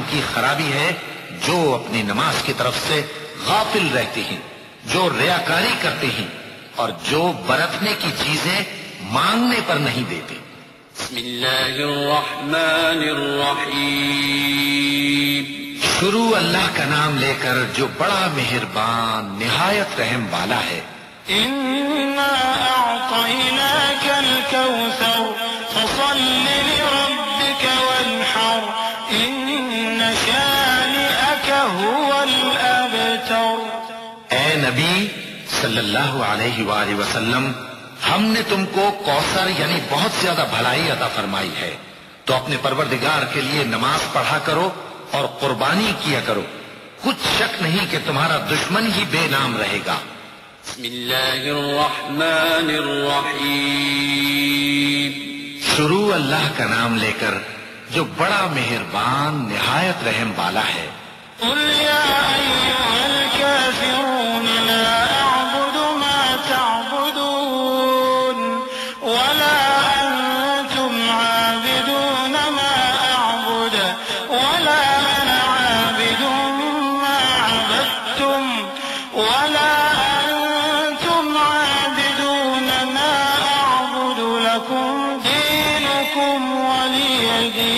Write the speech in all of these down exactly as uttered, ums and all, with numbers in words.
کی خرابی ہے جو اپنی نماز کی طرف سے غافل رہتے ہیں، جو ریاکاری کرتے ہیں اور جو برتنے کی چیزیں مانگنے پر نہیں دیتے۔ بسم اللہ الرحمن الرحیم۔ شروع اللہ کا نام لے کر جو بڑا مہربان نہایت رحم والا ہے۔ انا اعطیناک الکوثر فصل لربک وانحر ان شانئک هو الابتر۔ اے نبی صلی اللہ علیہ وآلہ وسلم، ہم نے تم کو کوثر یعنی بہت زیادہ بھلائی عطا فرمائی ہے، تو اپنے پروردگار کے لیے نماز پڑھا کرو اور قربانی کیا کرو، کچھ شک نہیں کہ تمہارا دشمن ہی بے نام رہے گا۔ بسم اللہ الرحمن الرحیم۔ شروع اللہ کا نام لے کر جو بڑا مہربان نہایت رحم والا ہے۔ قل یا ایھا الکافرون لا اعبد ما تعبدون ولا انتم عابدون ما اعبد ولا انا عابد ما عبدتم ولا انتم عابدون ما اعبد لكم دینکم ولی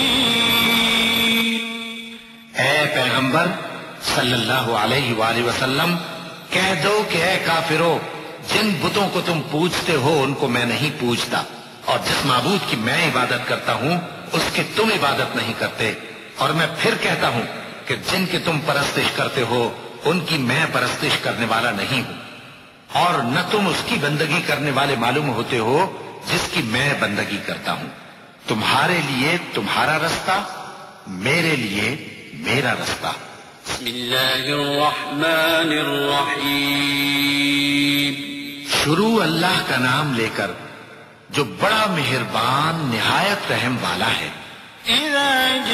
دین۔ اے پیغمبر صلی اللہ علیہ وآلہ وسلم، کہہ دو کہ اے کافرو، جن بتوں کو تم پوجتے ہو ان کو میں نہیں پوجتا، اور جس معبود کی میں عبادت کرتا ہوں اس کی تم عبادت نہیں کرتے، اور میں پھر کہتا ہوں کہ جن کی تم پرستش کرتے ہو ان کی میں پرستش کرنے والا نہیں ہوں، اور نہ تم اس کی بندگی کرنے والے معلوم ہوتے ہو جس کی میں بندگی کرتا ہوں۔ تمہارے لیے تمہارا رستہ، میرے لیے میرا رستہ۔ بسم اللہ الرحمن الرحیم۔ شروع اللہ کا نام لے کر جو بڑا مہربان نہایت رحم والا ہے۔ اذا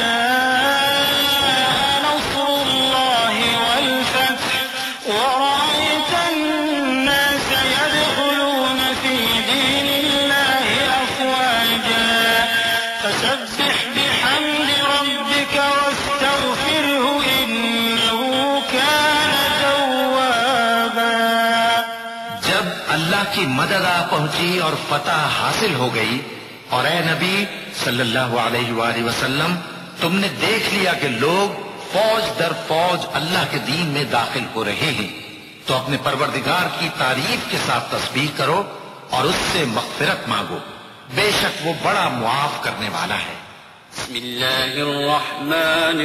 جاء نصر اللہ والفتح ورأيت الناس يدخلون في دين الله أفواجا فسبح بحمد ربك واستغفره إنه كان توابا۔ جب اللہ کی مدد آ پہنچی اور فتح حاصل ہو گئی، اور اے نبی صلی اللہ علیہ وآلہ وسلم، تم نے دیکھ لیا کہ لوگ فوج در فوج اللہ کے دین میں داخل ہو رہے ہیں، تو اپنے پروردگار کی تعریف کے ساتھ تسبیح کرو اور اس سے مغفرت مانگو، بے شک وہ بڑا معاف کرنے والا ہے۔ بسم اللہ الرحمن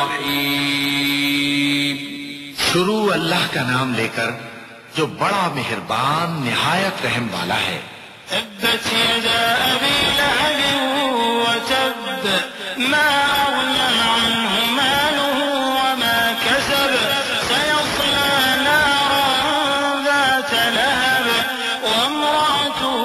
الرحیم۔ شروع اللہ کا نام لے کر جو بڑا مہربان نہایت رحم والا ہے۔ تبت یدا ابی لہب وتب ما اغنى عنه ماله وما كسب سيصلى نارا ذات لهب وامرأته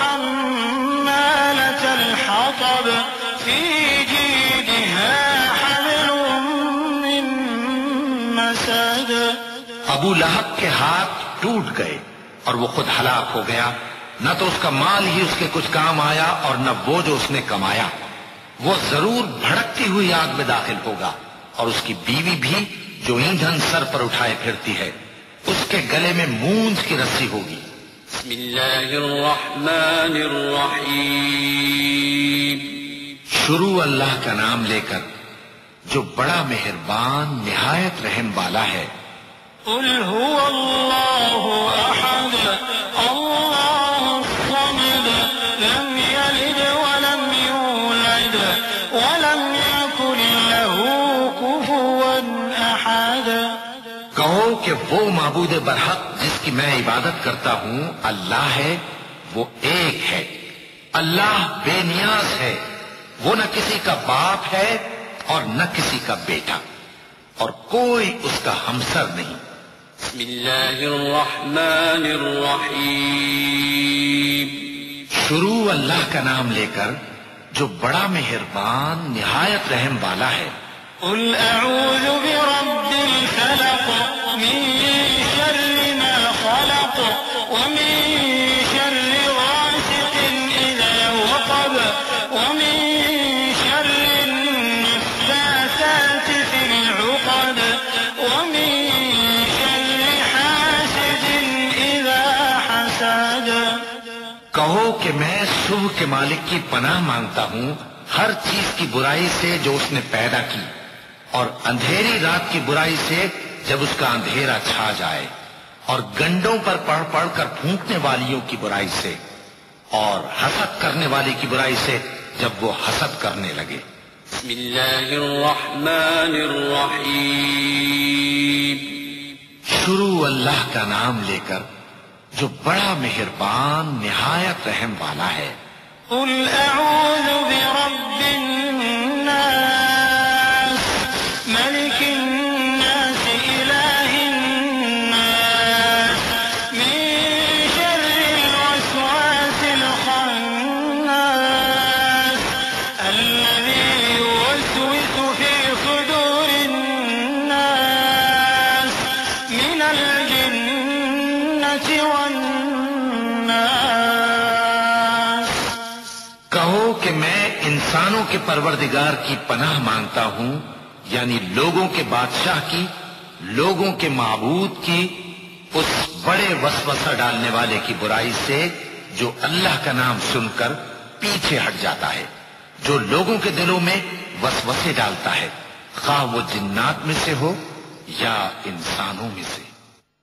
حمالة الحطب في جيدها حبل من مسد۔ ابو لہب کے ہاتھ ٹوٹ گئے اور وہ خود ہلاک ہو گیا، نہ تو اس کا مال ہی اس کے کچھ کام آیا اور نہ وہ جو اس نے کمایا، وہ ضرور بھڑکتی ہوئی آگ میں داخل ہوگا، اور اس کی بیوی بھی جو ایندھن سر پر اٹھائے پھرتی ہے، اس کے گلے میں مونج کی رسی ہوگی۔ بسم اللہ الرحمن الرحیم۔ شروع اللہ کا نام لے کر جو بڑا مہربان نہایت رحم والا ہے۔ قل هو اللہ احد اللہ الصمد لم یلد ولم یولد ولم یکن له کفوا احد۔ کہو کہ وہ معبود برحق جس کی میں عبادت کرتا ہوں اللہ ہے، وہ ایک ہے، اللہ بے نیاز ہے، وہ نہ کسی کا باپ ہے اور نہ کسی کا بیٹا، اور کوئی اس کا ہمسر نہیں۔ بسم اللہ الرحمن الرحیم۔ شروع اللہ کا نام لے کر جو بڑا مہربان نہایت رحم والا ہے۔ قل اعوذ برب الفلق من شر ما خلق ومن شر غاسق اذا وقب ومن شر النفاثات في کہو کہ میں صبح کے مالک کی پناہ مانگتا ہوں ہر چیز کی برائی سے جو اس نے پیدا کی، اور اندھیری رات کی برائی سے جب اس کا اندھیرا چھا جائے، اور گنڈوں پر پڑھ پڑھ کر پھونکنے والیوں کی برائی سے، اور حسد کرنے والی کی برائی سے جب وہ حسد کرنے لگے۔ بسم اللہ الرحمن الرحیم۔ شروع اللہ کا نام لے کر جو بڑا مہربان نہایت رحم والا ہے۔ قل اعوذ برب الناس ملک الناس الہ الناس من شر الوسواس الخناس الذي يوسوس في صدور الناس من الجنة والناس۔ کہو کہ میں انسانوں کے پروردگار کی پناہ مانگتا ہوں، یعنی لوگوں کے بادشاہ کی، لوگوں کے معبود کی، اس بڑے وسوسہ ڈالنے والے کی برائی سے جو اللہ کا نام سن کر پیچھے ہٹ جاتا ہے، جو لوگوں کے دلوں میں وسوسے ڈالتا ہے، خواہ وہ جنات میں سے ہو یا انسانوں میں سے۔